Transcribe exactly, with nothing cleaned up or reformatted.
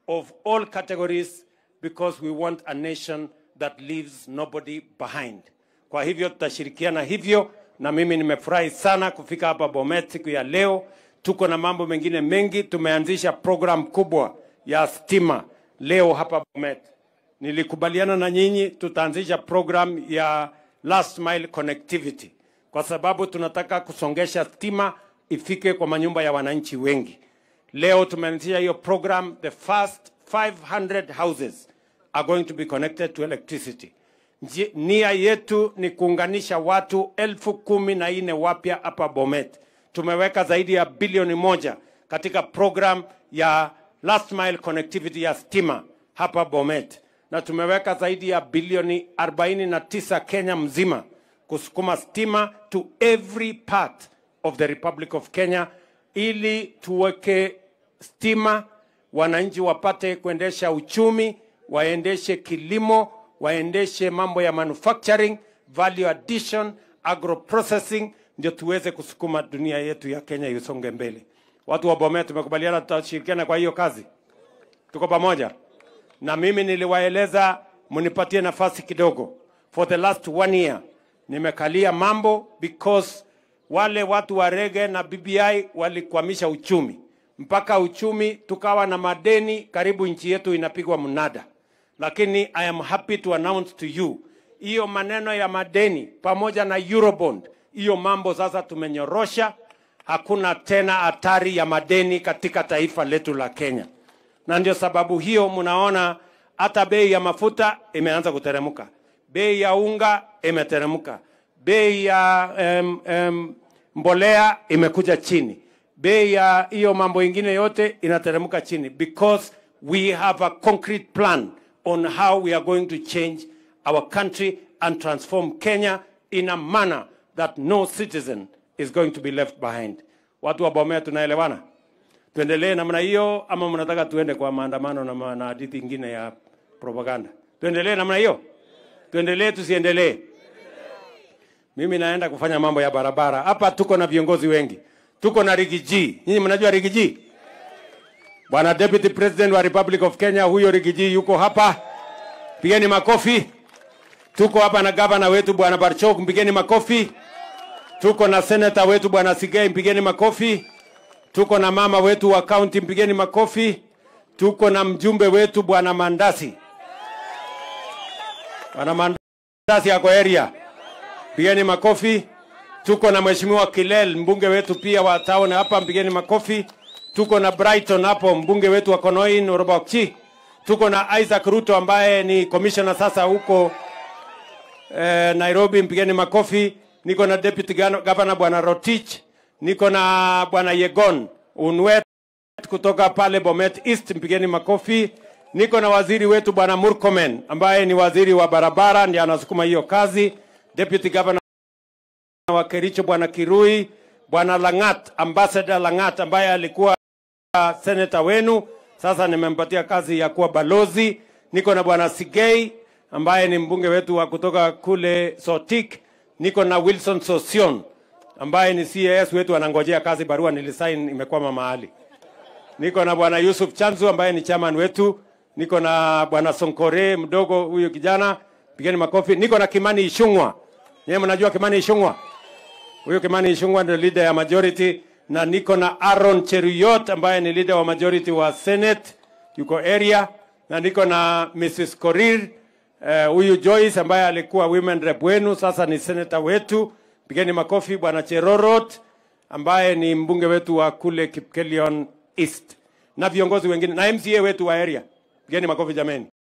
of all categories because we want a nation that leaves nobody behind. Kwa hivyo tutashirikiana hivyo, na mimi nimefurahi sana kufika hapa Bomet siku ya leo. Tuko na mambo mengine mengi. Tumeanzisha program kubwa ya stima leo hapa Bomet. Nilikubaliana na nyinyi tutaanzisha program ya last mile connectivity kwa sababu tunataka kusongesha stima ifike kwa manyumba ya wananchi wengi. Leo tumeanzisha hiyo program. The first five hundred houses are going to be connected to electricity. Nia yetu ni kuunganisha watu elfu kumi na nne wapya hapa Bomet. Tumeweka zaidi ya bilioni moja katika program ya last mile connectivity ya stima hapa Bomet. Na tumeweka zaidi ya bilioni arobaini na tisa Kenya mzima kusukuma stima to every part of the Republic of Kenya, ili tuweke stima wananchi wapate kuendesha uchumi, waendeshe kilimo, waendeshe mambo ya manufacturing, value addition, agro processing, ndio tuweze kusukuma dunia yetu ya Kenya isonge mbele. Watu wa Bomet tumekubaliana tutashirikiana kwa hiyo kazi. Tuko pamoja. Na mimi niliwaeleza munipatie nafasi kidogo. For the last one year nimekalia mambo because wale watu wa Rege na B B I walikwamisha uchumi. Mpaka uchumi tukawa na madeni, karibu nchi yetu inapigwa mnada. Lakini I am happy to announce to you, hiyo maneno ya madeni pamoja na Eurobond, hiyo mambo sasa tumenyorosha. Hakuna tena hatari ya madeni katika taifa letu la Kenya. Na ndio sababu hiyo mnaona hata bei ya mafuta imeanza kuteremuka. Bei ya unga imeteremuka. Bei ya um, um, mbolea imekuja chini. Bei ya hiyo mambo ingine yote inateremuka chini because we have a concrete plan on how we are going to change our country and transform Kenya in a manner that no citizen is going to be left behind. Watu wa Bomet tunaelewana? Tuendelee namna hiyo ama mnataka tuende kwa maandamano na na hadithi nyingine ya propaganda? Tuendelee namna hiyo? Tuendelee tusiendelee? Mimi naenda kufanya mambo ya barabara. Hapa tuko na viongozi wengi. Tuko na Rigiji. Nyinyi mnajua Rigiji? Bwana Deputy President wa Republic of Kenya, huyo Rigiji yuko hapa. Pigeni makofi. Tuko hapa na governor wetu Bwana Barchok, mpigeni makofi. Tuko na senator wetu Bwana Sigei, mpigeni makofi. Tuko na mama wetu wa county, mpigeni makofi. Tuko na mjumbe wetu Bwana Mandasi. Bwana Mandasi yako area. Pigeni makofi. Tuko na mheshimiwa Kilel, mbunge wetu pia wa town hapa, mpigeni makofi. Tuko na Brighton hapo, mbunge wetu wa Konoin Orobokchi. Tuko na Isaac Ruto ambaye ni commissioner sasa huko eh, Nairobi, mpigeni makofi. Niko na deputy governor Bwana Rotich. Niko na Bwana Yegon Unwet kutoka pale Bomet East, mpigeni makofi. Niko na waziri wetu Bwana Murkomen ambaye ni waziri wa barabara, ndiye anasukuma hiyo kazi. Deputy governor wa Kericho Bwana Kirui, Bwana Langat, ambassador Langat ambaye alikuwa senator wenu, sasa nimempatia kazi ya kuwa balozi. Niko na Bwana Sigei ambaye ni mbunge wetu wa kutoka kule Sotik. Niko na Wilson Sosion ambaye ni C A S wetu, anangojea kazi, barua nilisign imekwama mahali. Niko na Bwana Yusuf Chanzu ambaye ni chairman wetu. Niko na Bwana Sonkore mdogo, huyo kijana, pigeni makofi. Niko na Kimani Ichung'wa. Yeye mnajua Kimani Ichung'wa? Huyo Kimani Ichung'wa ndio leader ya majority. Na niko na Aaron Cheruyot ambaye ni leader wa majority wa Senate, yuko area. Na niko na Missus Korir, huyu uh, Joyce ambaye alikuwa women rep wenu, sasa ni senator wetu. Pigeni makofi. Bwana Cherorot ambaye ni mbunge wetu wa kule Kipkelion East. Na viongozi wengine na M C A wetu wa area. Pigeni makofi jameni.